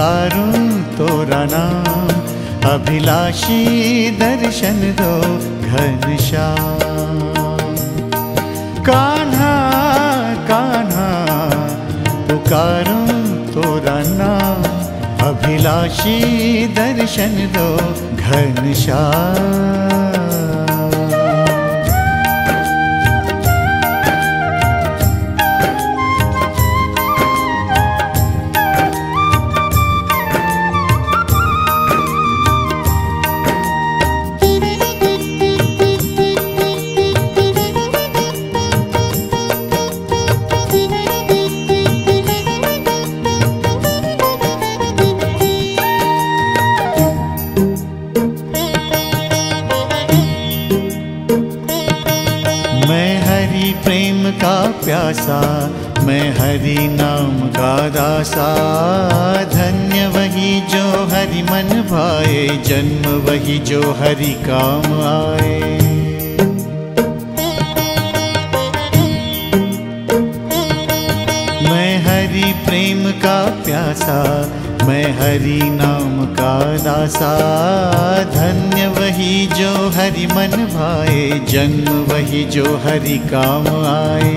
पुकारूं तोरा नाम, अभिलाषी दर्शन दो घनश्याम। कान्हा कान्हा पुकारूं तोरा नाम, अभिलाषी दर्शन दो घनश्याम। प्रेम का प्यासा, मैं हरि नाम का दासा। धन्य वही जो हरि मन भाए, जन्म वही जो हरि काम आए। मैं हरि प्रेम का प्यासा, मैं हरि नाम का दासा। धन्य वही जो हरि मन भाए, जन्म वही जो हरि काम आए।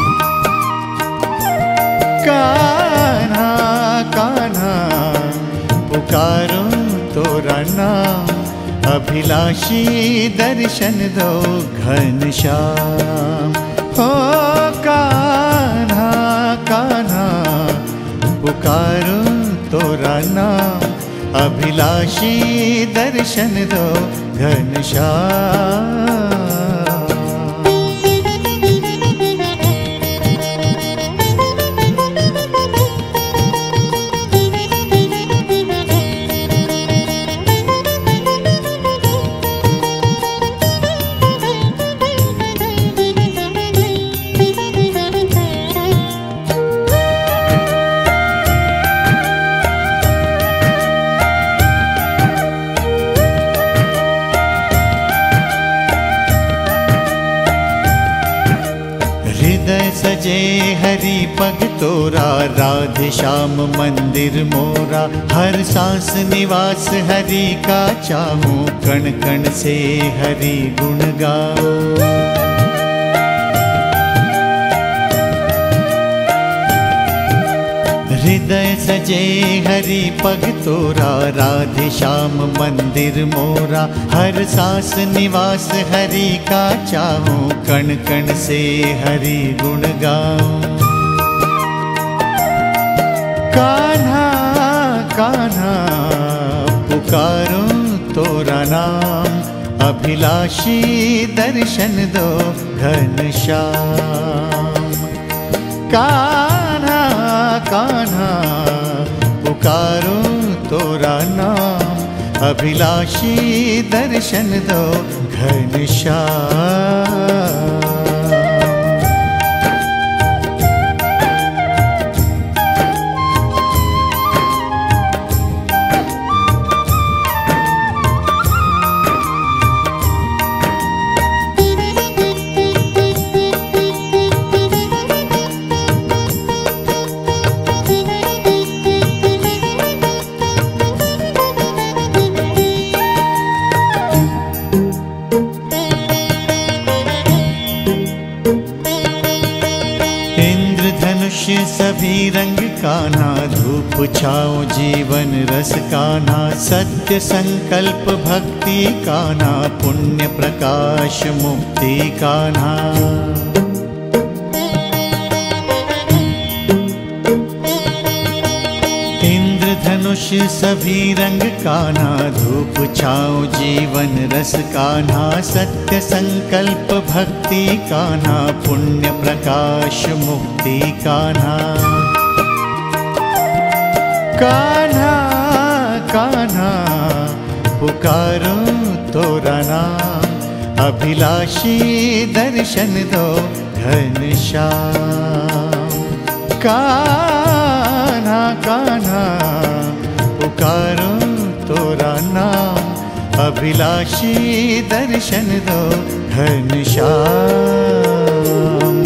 कान्हा कान्हा पुकारूं तोरा नाम, अभिलाषी दर्शन दो घनश्याम। हो कान्हा कान्हा पुकारूं तोरा नाम, अभिलाषी दर्शन दो घनश्याम। हृदय सजे हरि पग तोरा, राधे श्याम मंदिर मोरा। हर सांस निवास हरि का चाहूं, कण कण से हरि गुण गाओ। हृदय सजे हरि पग तोरा, राधे श्याम मंदिर मोरा। हर सांस निवास हरि का चाहूं, कण कण से हरि गुण गाऊं। कान्हा कान्हा पुकारूं तोरा नाम, अभिलाषी दर्शन दो घनश्याम। कान्हा कान्हा पुकारूं तोरा नाम, अभिलाषी दर्शन दो घनश्याम। सभी रंग कान्हा, धूप छाओ जीवन रस कान्हा। सत्य संकल्प भक्ति कान्हा, पुण्य प्रकाश मुक्ति कान्हा। इंद्रधनुष सभी रंग कान्हा, धूप छाओ जीवन रस कान्हा। सत्य संकल्प भक्ति कान्हा, पुण्य प्रकाश मुक्ति कान्हा। कान्हा कान्हा पुकारूं तोरा नाम, अभिलाषी दर्शन दो घनश्याम। कान्हा कान्हा पुकारूं तोरा नाम, अभिलाषी दर्शन दो घनश्याम।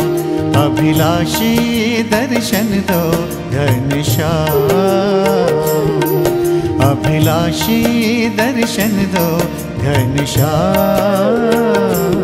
अभिलाषी दर्शन दो घनश्याम। अभिलाषी दर्शन दो घनश्याम।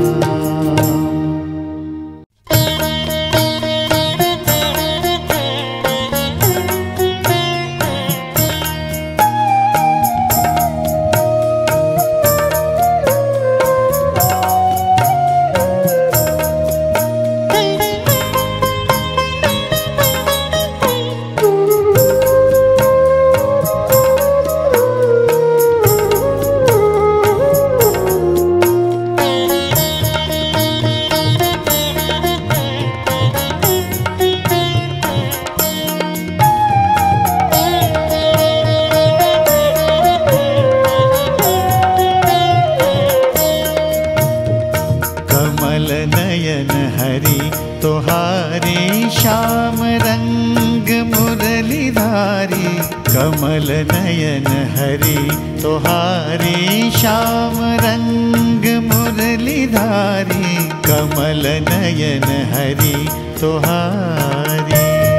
कमल नयन हरि तोहारी श्याम रंग मुरलीधारी, कमल नयन हरि तोहारी।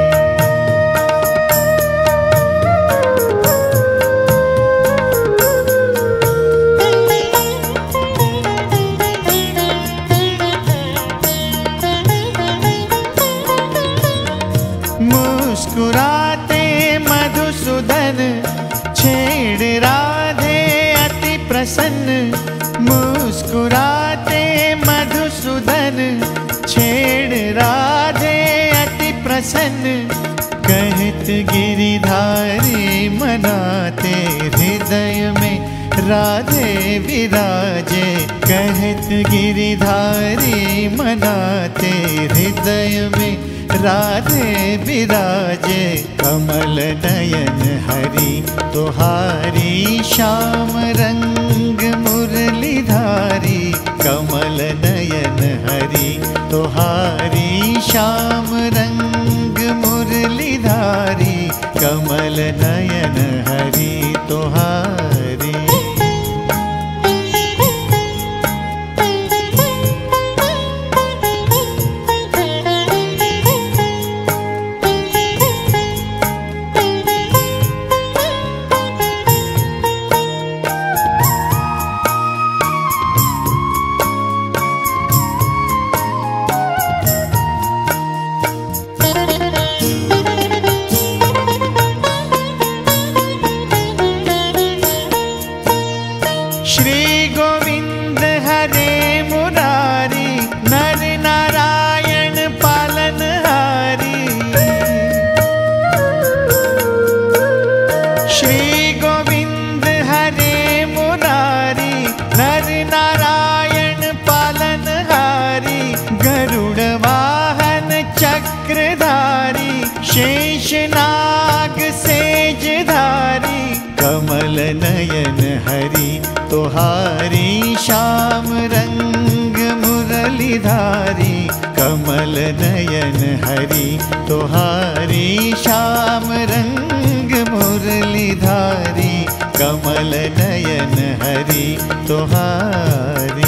मुस्कुराते मधुसूदन छेड़ राधे अति प्रसन्न, मुस्कुराते मधुसूदन छेड़ राधे अति प्रसन्न। कहत गिरिधारी मनाते हृदय में राधे विराजे, कहत गिरिधारी मनाते हृदय में राधे विराजे। कमल नयन हरि तोहारी श्याम रंग मुरलीधारी, कमल नयन हरि तोहारी श्याम रंग मुरलीधारी, कमल नयन हरि तोहारी। श्री गोविंद हरे मुरारी, नर नारायण पालनहारी। श्री गोविंद हरे मुरारी, नर नारायण पालनहारी। गरुड़ वाहन चक्रधारी, शेषनाग सेजधारी। कमल नयन हरि तोहारी श्याम रंग मुरलीधारी, कमल नयन हरि तोहारी श्याम रंग मुरलीधारी, कमल नयन हरि तोहारी।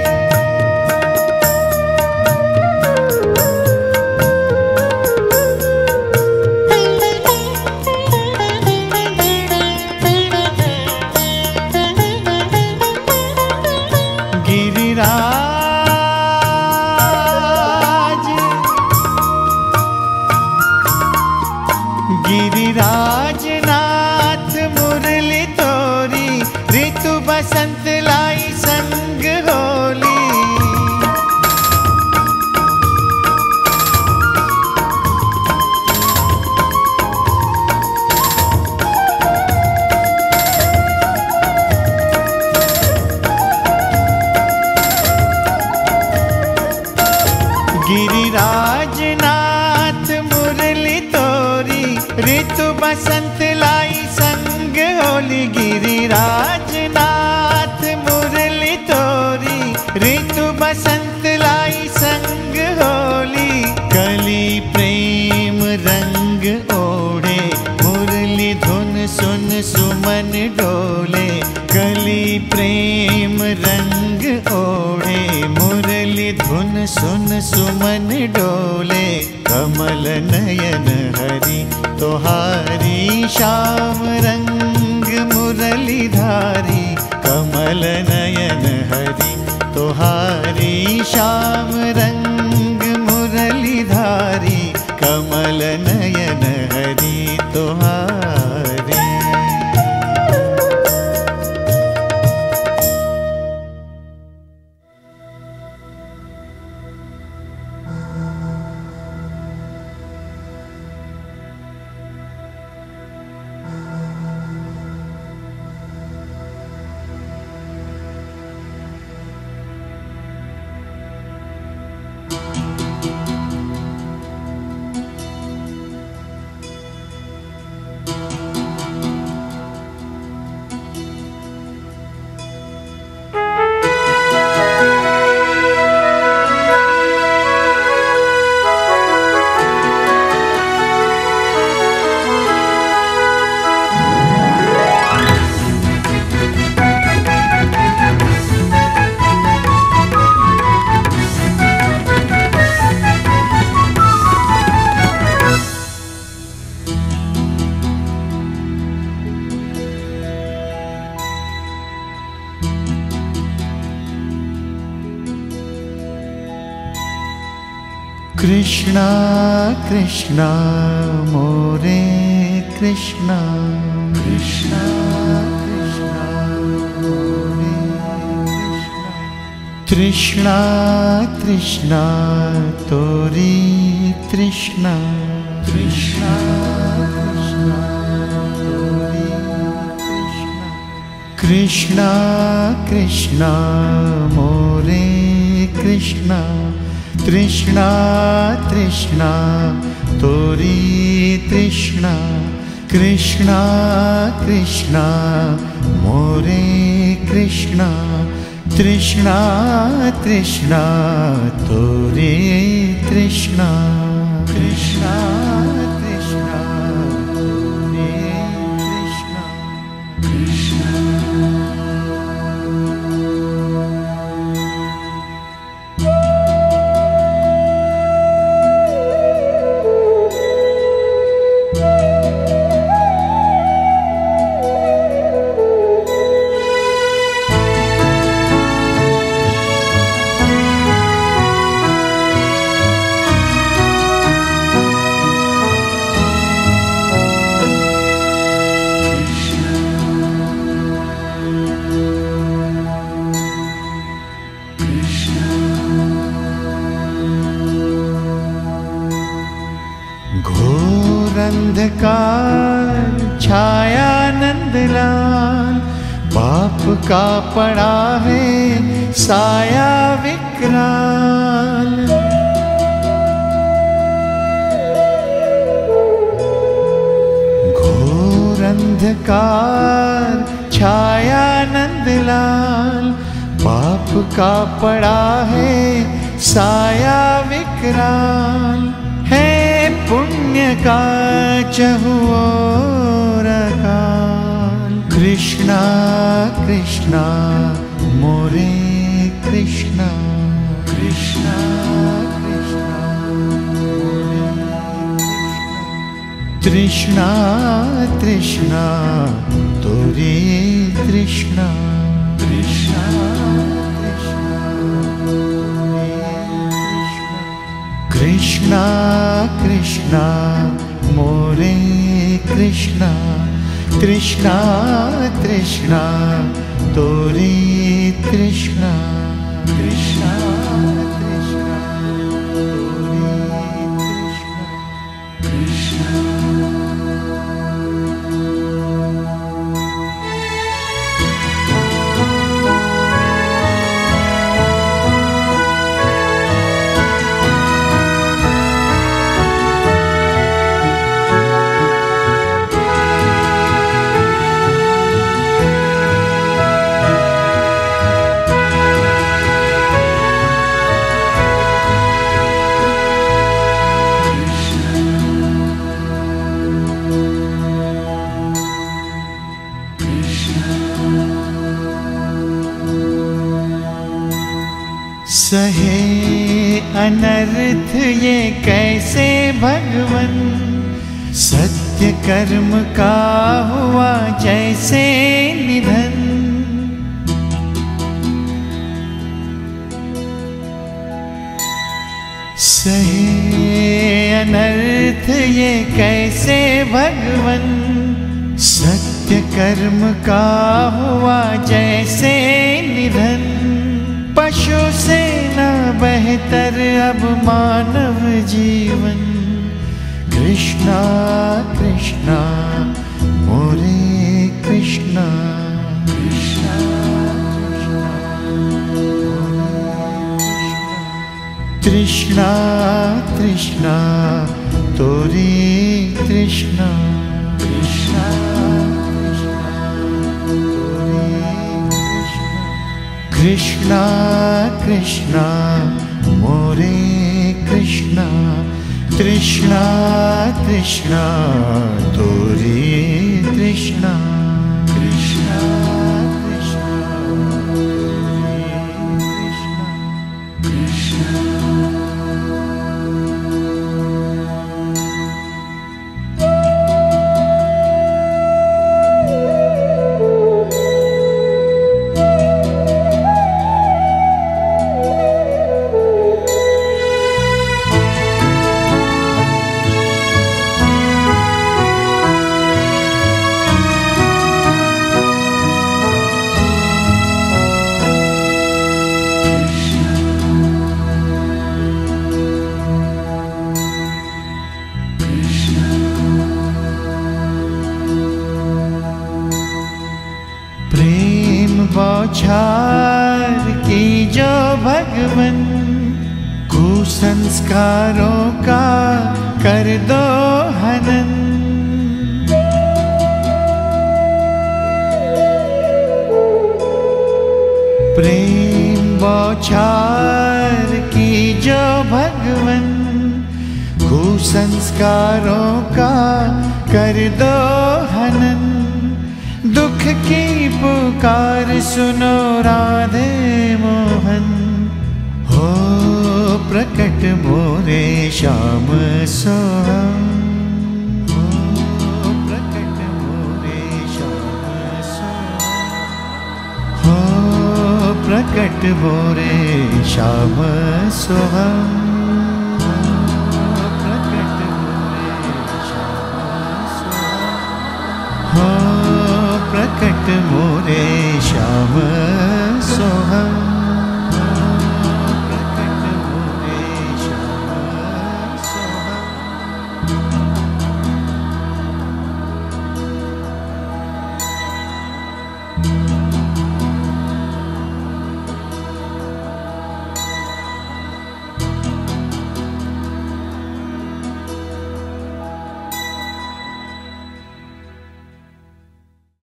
गिरिराज नाथ मुरली तोरी, ऋतु बसंत लाई संग होली। गिरिराज नाथ मुरली तोरी, ऋतु बसंत लाई संग होली। गिरिराज नाथ मुरली तोरी, ऋतु बसंत लाई संग होली। कली प्रेम रंग ओढ़े, मुरली धुन सुन सुमन डोले। कली प्रेम रंग ओढ़े, मुरली धुन सुन सुमन डोले। कमल नयन हरि तोहारी श्याम रंग मुरलीधारी कमल नयन हरि तोहारी श्याम रंग मुरलीधारी कमल नयन हरि तोहारी। कृष्णा कृष्णा मोरे कृष्णा कृष्णा कृष्णा मोरे कृष्णा तृष्णा तोरी तृष्णा कृष्णा कृष्णा तोरी कृष्णा कृष्णा मोरे कृष्णा तृष्णा तृष्णा तोरी तृष्णा कृष्णा कृष्णा मोरे कृष्णा तृष्णा तृष्णा तोरे तृष्णा कृष्णा तृष्णा तोरे कृष्णा कृष्णा। अंधकार छाया नंदलाल बाप का पड़ा है साया विकराल। घोर अंधकार छाया नंदलाल बाप का पड़ा है साया विकराल। है पुण्य का चहुओर काल कृष्णा कृष्णा मोरे कृष्णा कृष्णा कृष्णा मोरे तृष्णा तृष्णा तोरे तृष्णा कृष्णा कृष्णा कृष्णा मोरे कृष्णा तृष्णा तृष्णा तोरे तृष्णा कृष्णा तृष्णा तोरे तृष्णा कृष्णा। सहे अनर्थ ये कैसे भगवन सत्य सत्य कर्म का हुआ जैसे निधन, सहे अनर्थ ये कैसे भगवन। सत्य कर्म का हुआ जैसे निधन, पशु से न बेहतर अब मानव जीवन। कृष्णा कृष्णा मोरे कृष्णा, कृष्णा कृष्णा तृष्णा तोरे तृष्णा, कृष्णा कृष्णा कृष्णा मोरे कृष्णा, तृष्णा तृष्णा तोरे तृष्णा, कृष्णा कृष्णा तोरे कृष्णा, कृष्णा। बौछार की जो भगवन, कुसंस्कारों का कर दो हनन। प्रेम बौछार की जो भगवन, कुसंस्कारों का कर दो हनन। दुख की पुकार सुनो राधे मोहन, हो प्रकट मोरे श्याम सोहम। हो प्रकट मोरे श्याम सोहम, हो प्रकट मोरे श्याम सोहम। प्रकट मोरे श्याम सोहम, हो प्रकट मोरे श्याम